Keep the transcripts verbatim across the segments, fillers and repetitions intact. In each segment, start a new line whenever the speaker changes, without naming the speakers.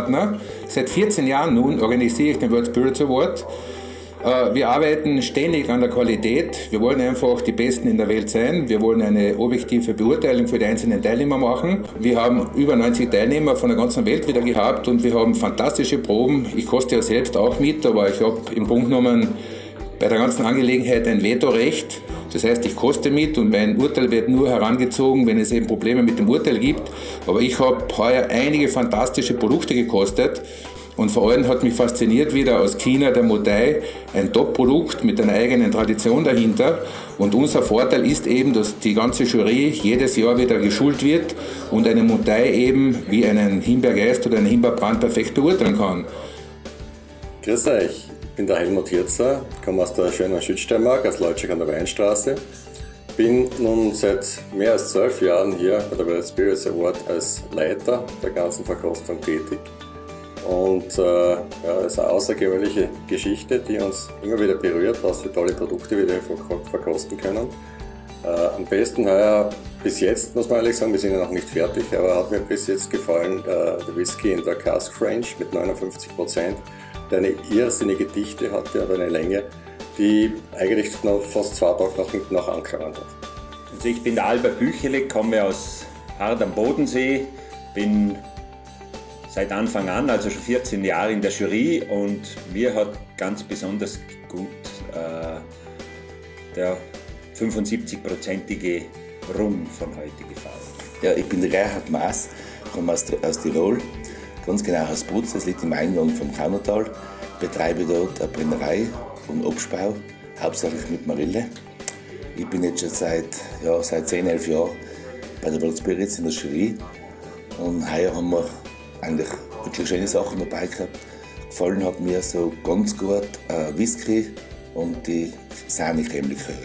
Partner. Seit vierzehn Jahren nun organisiere ich den World Spirits Award. Wir arbeiten ständig an der Qualität. Wir wollen einfach die Besten in der Welt sein. Wir wollen eine objektive Beurteilung für die einzelnen Teilnehmer machen. Wir haben über neunzig Teilnehmer von der ganzen Welt wieder gehabt und wir haben fantastische Proben. Ich koste ja selbst auch mit, aber ich habe im Punkt genommen bei der ganzen Angelegenheit ein Vetorecht. Das heißt, ich koste mit und mein Urteil wird nur herangezogen, wenn es eben Probleme mit dem Urteil gibt. Aber ich habe heuer einige fantastische Produkte gekostet. Und vor allem hat mich fasziniert wieder aus China der Modai, ein Top-Produkt mit einer eigenen Tradition dahinter. Und unser Vorteil ist eben, dass die ganze Jury jedes Jahr wieder geschult wird und eine Modai eben wie einen Himbeergeist oder einen Himbeerbrand perfekt beurteilen kann.
Grüß euch, ich bin der Helmut Hirzer, komme aus der schönen Schützsteiermark, aus Leutschig an der Weinstraße. Bin nun seit mehr als zwölf Jahren hier bei der World Spirits Award als Leiter der ganzen Verkostung tätig. Und äh, ja, es ist eine außergewöhnliche Geschichte, die uns immer wieder berührt, was für tolle Produkte wir verkosten können. Äh, am besten heuer, bis jetzt muss man ehrlich sagen, wir sind ja noch nicht fertig, aber hat mir bis jetzt gefallen äh, der Whisky in der Cask Range mit neunundfünfzig Prozent, der eine irrsinnige Dichte hatte oder eine Länge, die eigentlich noch fast zwei Tage nach hinten noch angelangt hat.
Also ich bin der Albert Büchele, komme aus Hart am Bodensee, bin seit Anfang an, also schon vierzehn Jahre in der Jury, und mir hat ganz besonders gut äh, der fünfundsiebzig-prozentige Rum von heute gefallen.
Ja, ich bin der Gerhard Maas, komme aus, aus Tirol, ganz genau aus Brutz, das liegt im Eingang vom Kaunertal. Betreibe dort eine Brennerei und Obstbau, hauptsächlich mit Marille. Ich bin jetzt schon seit, ja, seit zehn, elf Jahren bei der World Spirits in der Jury, und heuer haben wir eigentlich wirklich schöne Sachen dabei gehabt. Gefallen hat mir so ganz gut äh, Whisky und die Sahne-Creme-Liköre.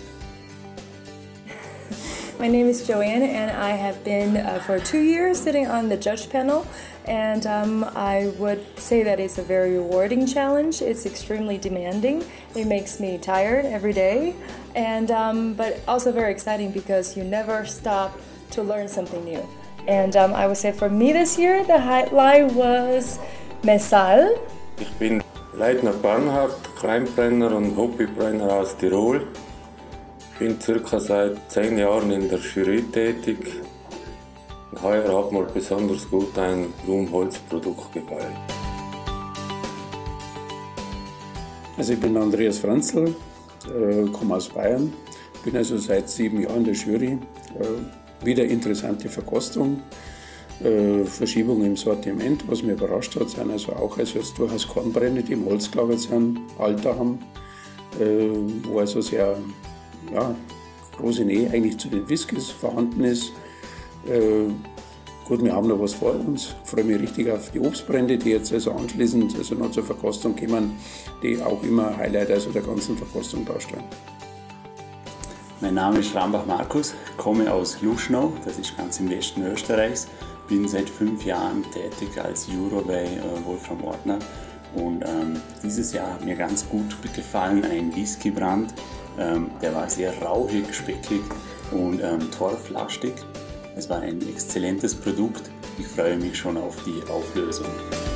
My name is Joanne, and I have been uh, for two years sitting on the judge panel, and um, I would say that it's a very rewarding challenge. It's extremely demanding. It makes me tired every day, and um, but also very exciting because you never stop to learn something new. And um, I would say for me this year, the highlight was Messal.
Ich bin Leitner Bernhard, Kleinbrenner und Hobbybrenner aus Tirol. Ich bin circa seit zehn Jahren in der Jury tätig. Und heuer hat mir besonders gut ein Rum-Holz-Produkt gefallen.
Also ich bin Andreas Franzl, äh, komme aus Bayern, bin also seit sieben Jahren in der Jury. Äh, Wieder interessante Verkostung, äh, Verschiebung im Sortiment, was mich überrascht hat, sind also auch also durchaus Kornbrände, die im Holz gelagert sind, Alter haben, äh, wo also sehr ja, große Nähe eigentlich zu den Whiskys vorhanden ist. Äh, gut, wir haben noch was vor uns. Ich freue mich richtig auf die Obstbrände, die jetzt also anschließend also noch zur Verkostung kommen, die auch immer Highlight also der ganzen Verkostung darstellen.
Mein Name ist Rambach Markus, komme aus Luschnow, das ist ganz im Westen Österreichs. Bin seit fünf Jahren tätig als Juror bei äh, Wolfram Ortner, und ähm, dieses Jahr hat mir ganz gut gefallen ein Whiskybrand. Ähm, der war sehr rauchig, speckig und ähm, torflastig. Es war ein exzellentes Produkt. Ich freue mich schon auf die Auflösung.